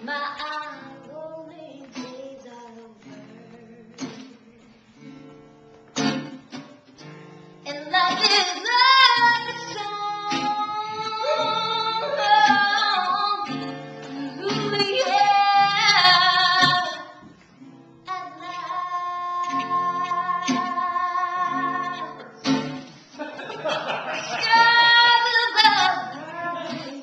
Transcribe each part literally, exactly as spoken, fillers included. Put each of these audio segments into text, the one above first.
My lonely days are over, and life is like a song. Ooh, yeah. At last, skies above you.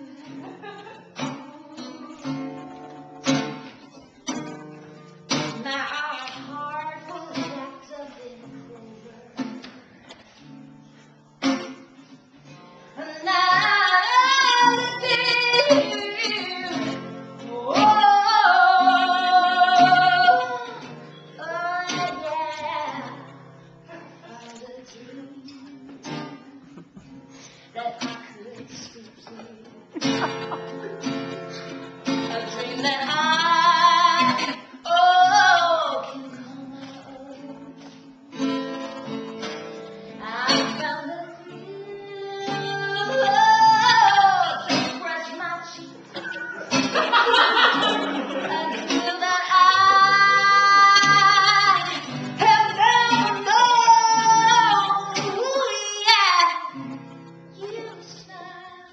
My heart was wrapped up in clover, and I loved you. Oh, oh yeah, I found a dream that I could speak to, a dream that I oh can call my own. I found a thrill to scratch my cheek, a thrill that I have never known. Ooh, yeah, you smile.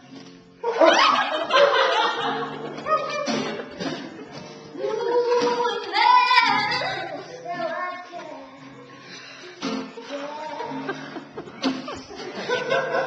Ooh, that's still I care. Yeah.